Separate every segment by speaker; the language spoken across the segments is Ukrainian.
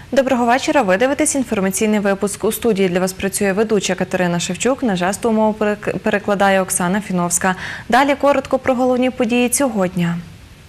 Speaker 1: Доброго вечора. Ви дивитесь інформаційний випуск. У студії для вас працює ведуча Катерина Шевчук. На жестову мову перекладає Оксана Фіновська. Далі коротко про головні події цього дня.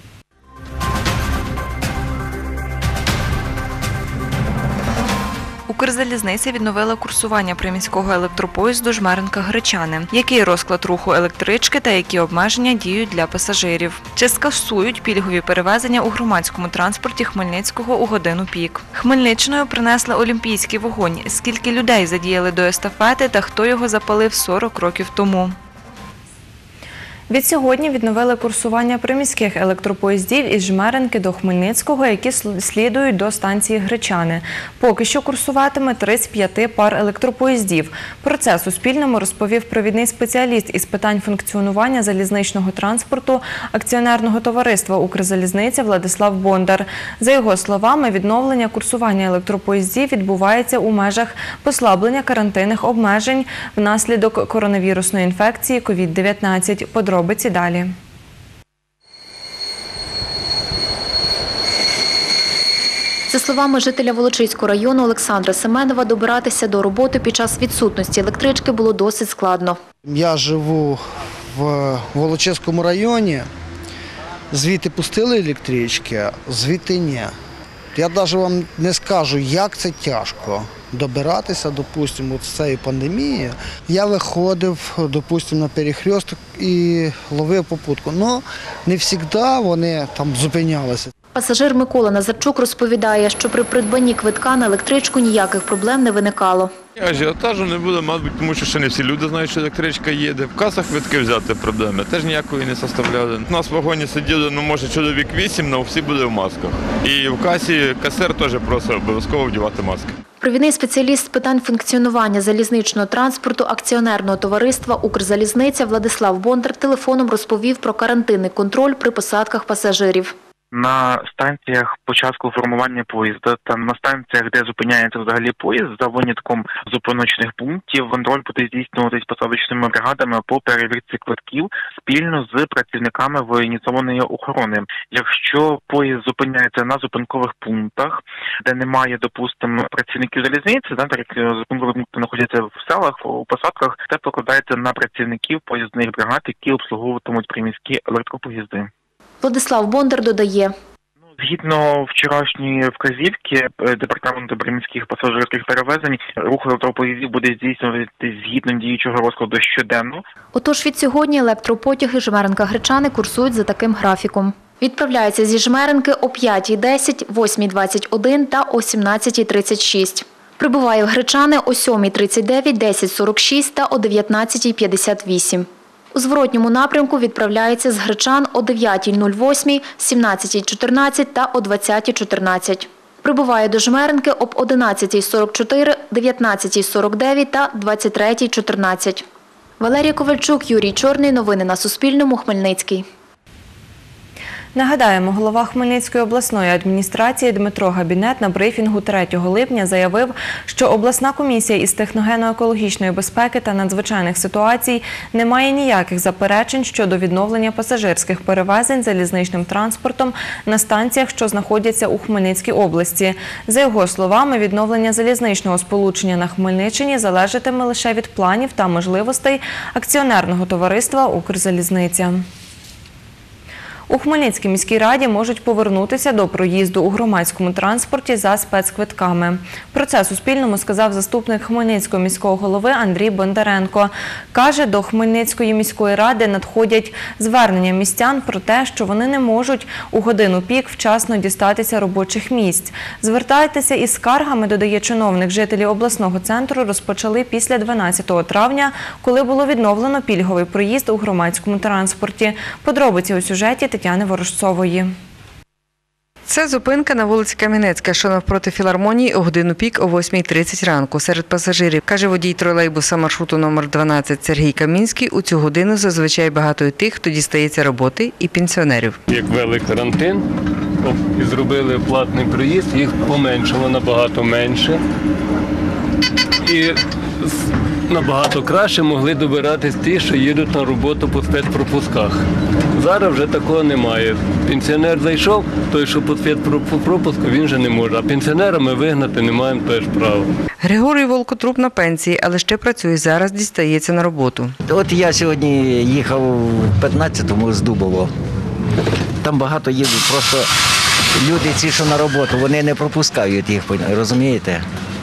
Speaker 1: Укрзалізниця відновила курсування приміського електропоїзду Жмеринка-Гречани. Який розклад руху електрички та які обмеження діють для пасажирів? Чи скасують пільгові перевезення у громадському транспорті Хмельницького у годину пік? Хмельниччиною принесли олімпійський вогонь. Скільки людей задіяли до естафети та хто його запалив 40 років тому? Відсьогодні відновили курсування приміських електропоїздів із Жмеринки до Хмельницького, які слідують до станції Гречани. Поки що курсуватиме 35 пар електропоїздів. Про це Суспільному розповів провідний спеціаліст із питань функціонування залізничного транспорту акціонерного товариства «Укрзалізниця» Владислав Бондар. За його словами, відновлення курсування електропоїздів відбувається у межах послаблення карантинних обмежень внаслідок коронавірусної інфекції COVID-19. Подробиці далі.
Speaker 2: За словами жителя Волочиського району Олександра Семенова, добиратися до роботи під час відсутності електрички було досить складно.
Speaker 3: Я живу в Волочиському районі, звідти пустили електрички, звідти ні. Я навіть вам не скажу, як це тяжко добиратися, допустимо, з цієї пандемії. Я виходив, допустимо, на перехресток і ловив попутку. Але не завжди вони там зупинялися.
Speaker 2: Пасажир Микола Назарчук розповідає, що при придбанні квитка на електричку ніяких проблем не виникало.
Speaker 4: Ажіотажу не буде, мабуть, тому що ще не всі люди знають, що електричка їде. В касах квитки взяти проблеми теж ніякої не составляли. У нас в вагоні сиділи, може, чоловік 8, але всі були в масках. І в касі касир теж просив обов'язково вдягати маски.
Speaker 2: Провідний спеціаліст з питань функціонування залізничного транспорту акціонерного товариства «Укрзалізниця» Владислав Бондар телефоном розповів про карантинний контроль при посадках пасажирів.
Speaker 5: На станціях початку формування поїзда та на станціях, де зупиняється взагалі поїзд, за винятком зупиночних пунктів, контроль буде здійснюватись посадочними бригадами по перевірці квитків спільно з працівниками воєнізованої охорони. Якщо поїзд зупиняється на зупинкових пунктах, де немає, допустимо, працівників залізниці, так як зупинкові пункти знаходяться в селах, у посадках, це покладається на працівників поїзних бригад, які обслуговуватимуть приміські електропоїзди.
Speaker 2: Владислав Бондар додає.
Speaker 5: Згідно вчорашньої вказівки Департаменту приміських пасажирських перевезень, рух електропоїздів буде здійснюватися згідно діючого розкладу щоденно.
Speaker 2: Отож від сьогодні електропотяги Жмеринка-Гречани курсують за таким графіком. Відправляються зі Жмеринки о 5:10, 8:21 та о 17:36. Прибуває в Гречани о 7:39, 10:46 та о 19:58. У зворотньому напрямку відправляється з Гречан о 9:08, 17:14 та о 20:14. Прибуває до Жмеринки об 11:44, 19:49 та 23:14. Валерія Ковальчук, Юрій Чорний. Новини на Суспільному. Хмельницький.
Speaker 1: Нагадаємо, голова Хмельницької обласної адміністрації Дмитро Габінет на брифінгу 3 липня заявив, що обласна комісія із техногенно-екологічної безпеки та надзвичайних ситуацій не має ніяких заперечень щодо відновлення пасажирських перевезень залізничним транспортом на станціях, що знаходяться у Хмельницькій області. За його словами, відновлення залізничного сполучення на Хмельниччині залежатиме лише від планів та можливостей акціонерного товариства «Укрзалізниця». У Хмельницькій міській раді можуть повернутися до проїзду у громадському транспорті за спецквитками. Про це Суспільному сказав заступник Хмельницького міського голови Андрій Бондаренко. Каже, до Хмельницької міської ради надходять звернення містян про те, що вони не можуть у годину пік вчасно дістатися робочих місць. Звертайтеся із скаргами, додає чиновник, жителі обласного центру розпочали після 12 травня, коли було відновлено пільговий проїзд у громадському транспорті. Подробиці у сюжеті Тетяни Ворожцової.
Speaker 6: Це зупинка на вулиці Кам'янецька, що навпроти філармонії у годину пік о 8:30 ранку. Серед пасажирів, каже водій тролейбуса маршруту номер 12 Сергій Камінський, у цю годину зазвичай багато і тих, хто дістається роботи, і пенсіонерів.
Speaker 7: Як ввели карантин і зробили платний проїзд, їх поменшало набагато менше. І набагато краще могли добиратись ті, що їдуть на роботу по спецпропусках. Зараз вже такого немає. Пенсіонер зайшов, той, що по спецпропуску, він вже не може. А пенсіонера ми вигнати не маємо теж права.
Speaker 6: Григорій Волкотруб на пенсії, але ще працює зараз, дістається на роботу.
Speaker 8: От я сьогодні їхав в 15-му з Дубово. Там багато їдуть, просто люди ці, що на роботу, вони не пропускають їх, розумієте?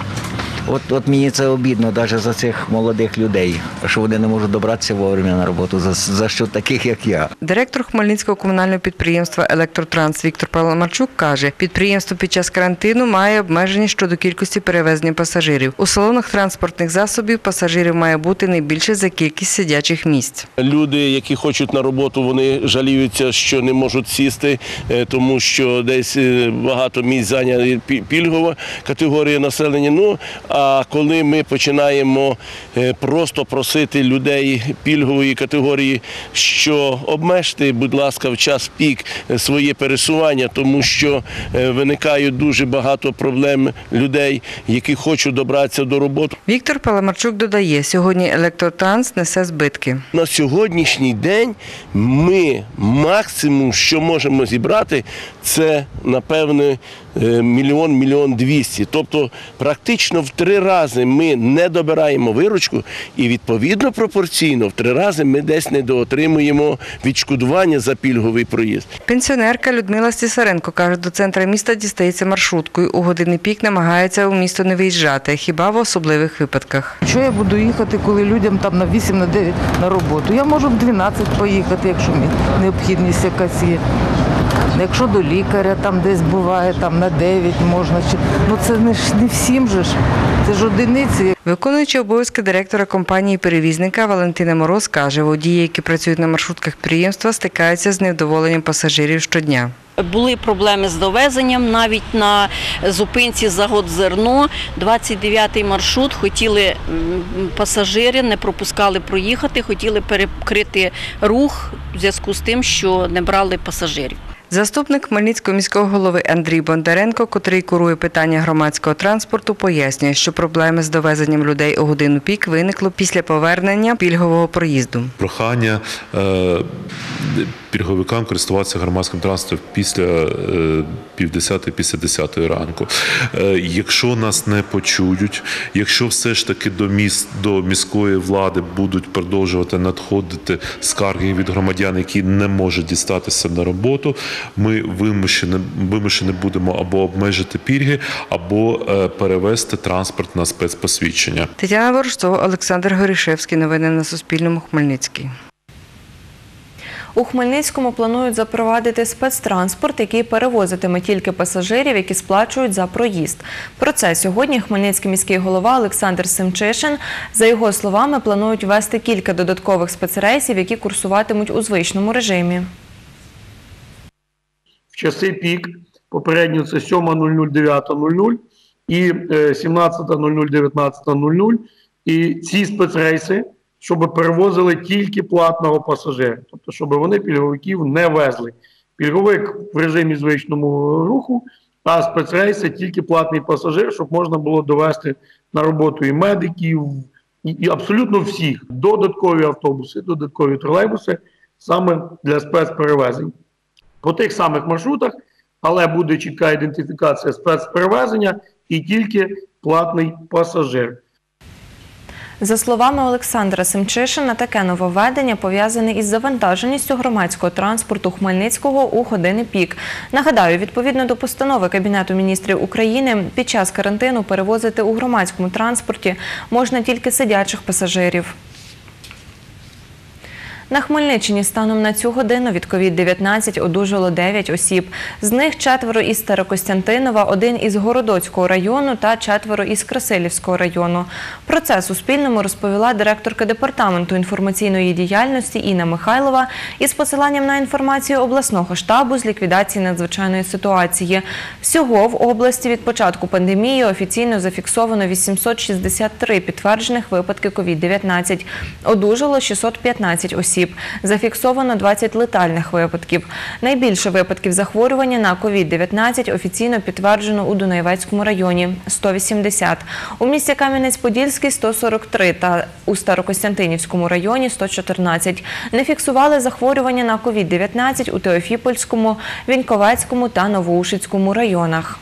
Speaker 8: От мені це обідно навіть за цих молодих людей, що вони не можуть добратися вовремя на роботу, за що таких, як я.
Speaker 6: Директор Хмельницького комунального підприємства «Електротранс» Віктор Паламарчук каже, підприємство під час карантину має обмеження щодо кількості перевезення пасажирів. У салонах транспортних засобів пасажирів має бути не більше за кількість сидячих місць.
Speaker 9: Люди, які хочуть на роботу, вони жаліються, що не можуть сісти, тому що десь багато місць зайняли пільгова категорія населення. А коли ми починаємо просто просити людей пільгової категорії, що обмежте, будь ласка, в час пік своє пересування, тому що виникають дуже багато проблем людей, які хочуть добратися до роботи.
Speaker 6: Віктор Паламарчук додає, сьогодні «Електротранс» несе збитки.
Speaker 9: На сьогоднішній день ми максимум, що можемо зібрати, це, напевне, 1 200 000. Тобто практично в 3 рази ми не добираємо виручку і відповідно пропорційно в 3 рази ми десь недоотримуємо відшкодування за пільговий проїзд.
Speaker 6: Пенсіонерка Людмила Стісаренко каже, до центра міста дістається маршруткою. У години пік намагається у місто не виїжджати, хіба в особливих випадках.
Speaker 10: Що я буду їхати, коли людям там на 8, на 9 на роботу? Я можу в 12 поїхати, якщо необхідність якась є. Якщо до лікаря там десь буває, там на 9 можна. Ну це не всім же ж, це ж одиниці.
Speaker 6: Виконуючий обов'язки директора компанії-перевізника Валентина Мороз каже, водії, які працюють на маршрутках підприємства, стикаються з невдоволенням пасажирів щодня.
Speaker 11: Були проблеми з довезенням, навіть на зупинці «Заготзерно», 29-й маршрут, хотіли пасажири, не пропускали проїхати, хотіли перекрити рух в зв'язку з тим, що не брали пасажирів.
Speaker 6: Заступник Хмельницького міського голови Андрій Бондаренко, котрий курує питання громадського транспорту, пояснює, що проблеми з довезенням людей у годину пік виникло після повернення пільгового проїзду.
Speaker 12: Прохання пільговикам користуватися громадським транспортом після 9:30, після 10 ранку. Якщо нас не почують, якщо все ж таки до міської влади будуть продовжувати надходити скарги від громадян, які не можуть дістатися на роботу, ми вимушені будемо або обмежити пільги, або перевести транспорт на спецпосвідчення.
Speaker 6: Тетяна Ворожцова, Олександр Горішевський. Новини на Суспільному. Хмельницький.
Speaker 1: У Хмельницькому планують запровадити спецтранспорт, який перевозитиме тільки пасажирів, які сплачують за проїзд. Про це сьогодні хмельницький міський голова Олександр Семчишин. За його словами, планують ввести кілька додаткових спецрейсів, які курсуватимуть у звичному режимі.
Speaker 13: В часи пік, попередньо це 7:00, 9:00 і 17:00, 19:00. І ці спецрейси, щоб перевозили тільки платного пасажира, тобто щоб вони пільговиків не везли. Пільговик в режимі звичному руху, а спецрейси тільки платний пасажир, щоб можна було довести на роботу і медиків, і абсолютно всіх. Додаткові автобуси, додаткові тролейбуси саме для спецперевезень. По тих самих маршрутах, але буде чітка ідентифікація спецперевезення і тільки платний пасажир.
Speaker 1: За словами Олександра Семчишина, таке нововведення пов'язане із завантаженістю громадського транспорту Хмельницького у години пік. Нагадаю, відповідно до постанови Кабінету міністрів України, під час карантину перевозити у громадському транспорті можна тільки сидячих пасажирів. На Хмельниччині станом на цю годину від COVID-19 одужало 9 осіб. З них 4 із Старокостянтинова, 1 із Городоцького району та 4 із Красилівського району. Про це Суспільному розповіла директорка Департаменту інформаційної діяльності Інна Михайлова із посиланням на інформацію обласного штабу з ліквідації надзвичайної ситуації. Всього в області від початку пандемії офіційно зафіксовано 863 підтверджених випадки COVID-19. Одужало 615 осіб. осіб. Зафіксовано 20 летальних випадків. Найбільше випадків захворювання на COVID-19 офіційно підтверджено у Дунаєвецькому районі – 180. У місті Кам'янець-Подільський – 143 та у Старокостянтинівському районі – 114. Не фіксували захворювання на COVID-19 у Теофіпольському, Віньковецькому та Новоушицькому районах.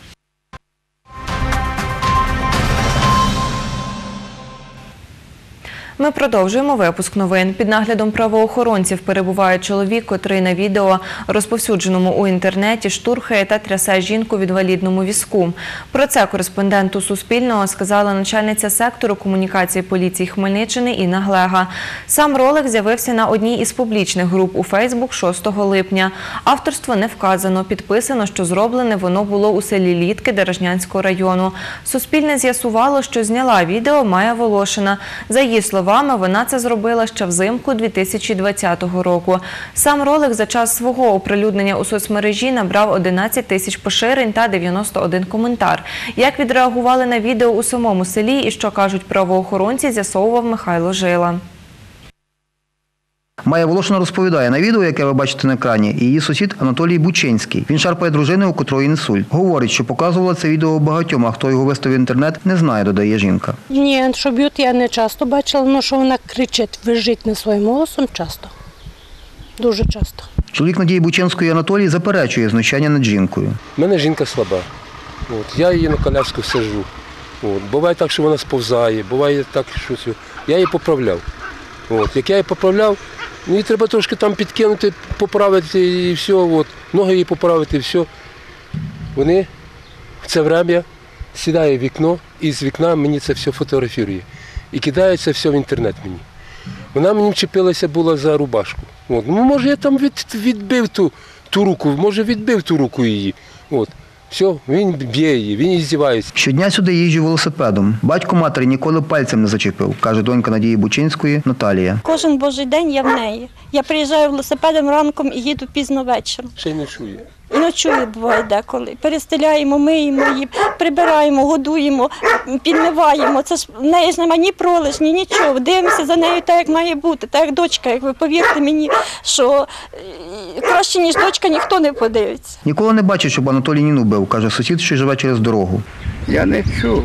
Speaker 1: Ми продовжуємо випуск новин. Під наглядом правоохоронців перебуває чоловік, котрий на відео, розповсюдженому у інтернеті, штурхає та трясе жінку в інвалідному візку. Про це кореспонденту Суспільного сказала начальниця сектору комунікації поліції Хмельниччини Інна Глега. Сам ролик з'явився на одній із публічних груп у Фейсбук 6 липня. Авторство не вказано. Підписано, що зроблене воно було у селі Літки Деражнянського району. Суспільне з'ясувало, що зняла відео Майя Волошина. За її словами, вона це зробила ще взимку 2020 року. Сам ролик за час свого оприлюднення у соцмережі набрав 11 тисяч поширень та 91 коментар. Як відреагували на відео у самому селі і що кажуть правоохоронці, з'ясовував Михайло Жила.
Speaker 14: Майя Волошина розповідає, на відео, яке ви бачите на екрані, її сусід Анатолій Бучинський. Він шарпає дружину, у котрої інсульт. Говорить, що показувала це відео багатьом, а хто його виставив в інтернет, не знає, додає жінка.
Speaker 15: Ні, що б'ють, я не часто бачила, але що вона кричить, визжить не своїм голосом часто. Дуже часто.
Speaker 14: Чоловік Надії Бучинської Анатолій заперечує знущання над жінкою.
Speaker 7: У мене жінка слаба. Я її на коляску саджу. Буває так, що вона сповзає, буває так, що я її поправляв. Як я її поправляв, їй треба трошки там підкинути, поправити і все, ноги їй поправити і все. Вони в це время сідає в вікно і з вікна мені це все фотографує. І кидає це все в інтернет мені. Вона мені вчепилася була за рубашку. Може я там відбив ту руку, може відбив ту руку її. Все, він б'є її, він іздівається.
Speaker 14: Щодня сюди їжджу велосипедом. Батько матері ніколи пальцем не зачепив, каже донька Надії Бучинської Наталія.
Speaker 15: Кожен божий день я в неї. Я приїжджаю велосипедом ранком і їду пізно вечором.
Speaker 7: Ще й не чує.
Speaker 15: Ночує, буває деколи. Перестеляємо, миємо її, прибираємо, годуємо, підмиваємо. Це ж в неї ж немає ні пролежні, нічого. Дивимося за нею так, як має бути, так як дочка. Як ви повірте мені, що краще, ніж дочка, ніхто не подивиться.
Speaker 14: Ніколи не бачив, щоб Анатолій Ніну бив, каже сусід, що живе через дорогу.
Speaker 16: Я не чув.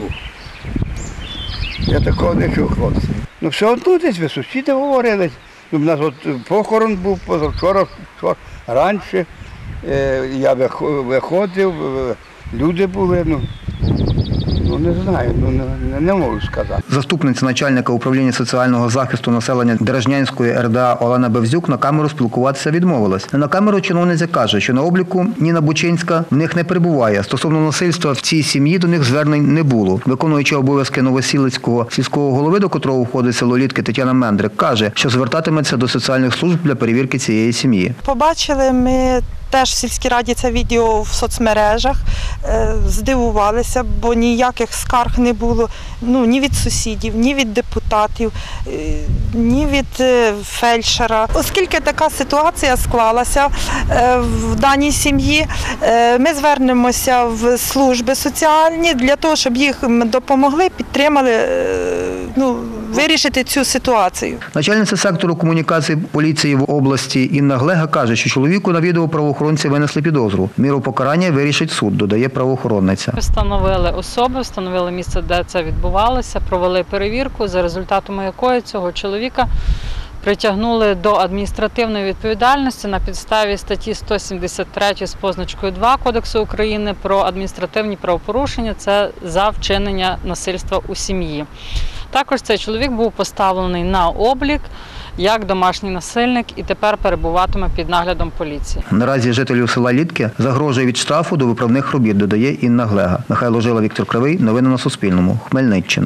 Speaker 16: Я такого не чув, хлопці. Все тут десь, ви сусіди говорили. У нас похорон був позавчора, раніше. Я виходив, люди були, не знаю, не можу сказати.
Speaker 14: Заступниця начальника управління соціального захисту населення Деражнянської РДА Олена Бевзюк на камеру спілкуватися відмовилась. На камеру чиновниця каже, що на обліку Ніна Бучинська в них не перебуває. Стосовно насильства в цій сім'ї до них звернень не було. Виконуючи обов'язки Новосілицького сільського голови, до котрого входить село Літки, Тетяна Мендрик, каже, що звертатиметься до соціальних служб для перевірки цієї сім'ї.
Speaker 17: Побачили ми теж в сільській раді це відео в соцмережах, здивувалися, бо ніяких скарг не було ні від сусідів, ні від депутатів, ні від фельдшера. Оскільки така ситуація склалася в даній сім'ї, ми звернемося в служби соціальні для того, щоб їх допомогли, підтримали, вирішити цю ситуацію.
Speaker 14: Начальниця сектору комунікації поліції в області Інна Глега каже, що чоловіку на відео правоохоронці винесли підозру. Міру покарання вирішить суд, додає правоохоронниця.
Speaker 18: Встановили особи, встановили місце, де це відбувалося, провели перевірку, за результатами якої цього чоловіка притягнули до адміністративної відповідальності на підставі статті 173 з позначкою 2 Кодексу України про адміністративні правопорушення – це за вчинення насильства у сім'ї. Також цей чоловік був поставлений на облік як домашній насильник і тепер перебуватиме під наглядом поліції.
Speaker 14: Наразі жителів села Літки загрожує від штрафу до виправних робіт, додає Інна Глега. Михайло Жила, Віктор Кривий. Новини на Суспільному. Хмельниччина.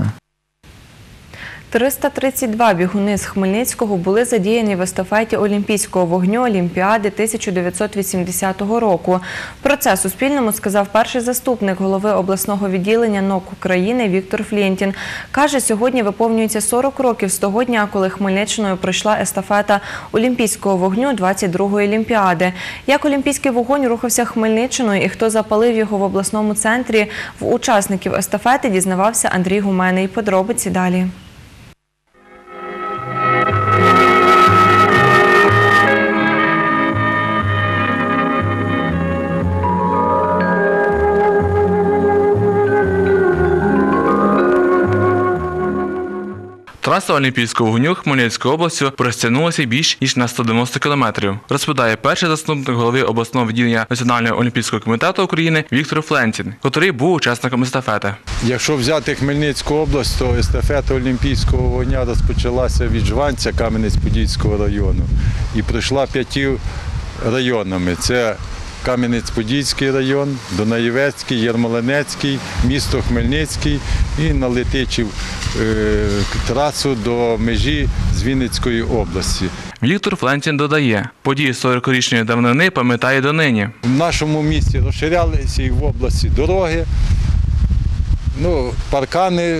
Speaker 1: 332 бігуни з Хмельницького були задіяні в естафеті Олімпійського вогню Олімпіади 1980 року. Про це Суспільному сказав перший заступник голови обласного відділення НОК України Віктор Флєнтін. Каже, сьогодні виповнюється 40 років з того дня, коли Хмельниччиною пройшла естафета Олімпійського вогню 22-ї Олімпіади. Як Олімпійський вогонь рухався Хмельниччиною і хто запалив його в обласному центрі, в учасників естафети дізнавався Андрій Гуменний. Подробиці далі.
Speaker 19: Траса Олімпійського вогню Хмельницькою областю простягнулася більш ніж на 190 кілометрів, розповідає перший заступник голови обласного відділення Національного олімпійського комітету України Віктор Флентін, який був учасником естафети.
Speaker 20: Якщо взяти Хмельницьку область, то естафета Олімпійського вогня розпочалася від Жванця Кам'янець-Подільського району і пройшла 5 районами. Це Кам'янець-Подільський район, Дунаєвецький, Ярмолинецький, місто Хмельницький і на Летичів трасу до межі з Вінницької області.
Speaker 19: Віктор Флентін додає, події 40-річної давнини пам'ятає донині.
Speaker 20: В нашому місті розширялися і в області дороги, паркани,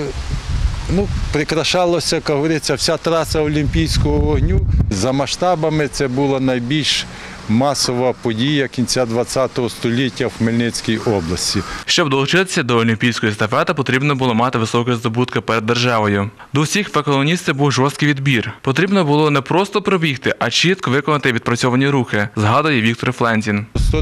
Speaker 20: прикрашалося, як говориться, вся траса Олімпійського вогню. За масштабами це була найбільш масова подія кінця ХХ століття в Хмельницькій області.
Speaker 19: Щоб долучитися до олімпійської естафети, потрібно було мати високі здобутки перед державою. До всіх факелоністів був жорсткий відбір. Потрібно було не просто пробігти, а чітко виконати відпрацьовані рухи, згадує Віктор Флентін.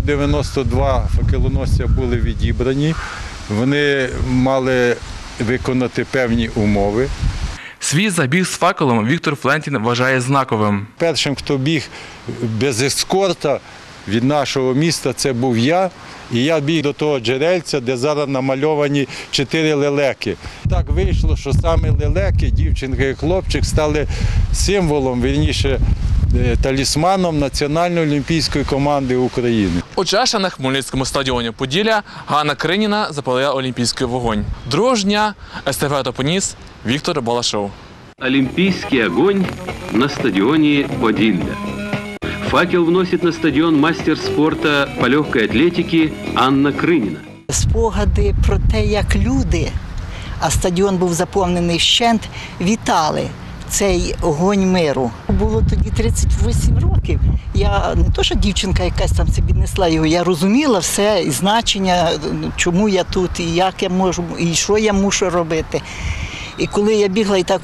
Speaker 20: 192 факелоносця були відібрані. Вони мали виконати певні умови.
Speaker 19: Свій забіг з факелом Віктор Флентін вважає знаковим.
Speaker 20: Першим, хто біг без ескорта від нашого міста, це був я. І я біг до того джерельця, де зараз намальовані 4 лелеки. Так вийшло, що саме лелеки, дівчинка і хлопчик, стали символом, вірніше, талісманом Національної олімпійської команди України.
Speaker 19: Участь на Хмельницькому стадіоні Поділля Ганна Криніна запалила олімпійський вогонь. Другого ж дня естафету поніс Віктор Балашов.
Speaker 21: Олимпийский огонь на стадионе Подилля. Факел вносит на стадион мастер спорта по легкой атлетике Анна Кринина.
Speaker 22: Спогади про те, як люди, а стадіон був заповнений вщент, вітали цей огонь миру. Було тоді 38 років. Я не то, що дівчинка якась там собі несла його, я розуміла все, і значення, чому я тут, і як я можу, і що я мушу робити. І коли я бігла і так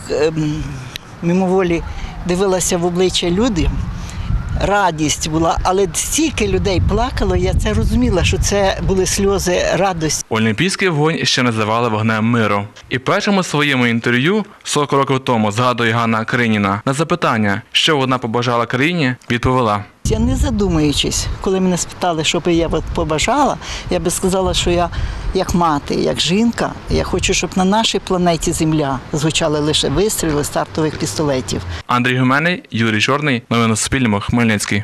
Speaker 22: мимоволі дивилася в обличчя людям, радість була, але стільки людей плакало, я це розуміла, що це були сльози радості.
Speaker 19: Олімпійський вогонь ще називали вогнем миру. І в першому своєму інтерв'ю 40 років тому, згадує Ганна Криніна, на запитання, що вона побажала країні, відповіла.
Speaker 22: Я не задумуючись, коли мене спитали, що би я побажала, я би сказала, що я як мати, як жінка, я хочу, щоб на нашій планеті Земля звучали лише вистріли стартових пістолетів.
Speaker 19: Андрій Гуменний, Юрій Чорний. Новини на Суспільному. Хмельницький.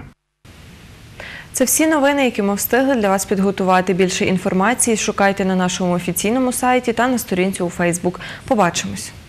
Speaker 1: Це всі новини, які ми встигли для вас підготувати. Більше інформації шукайте на нашому офіційному сайті та на сторінці у Фейсбук. Побачимось.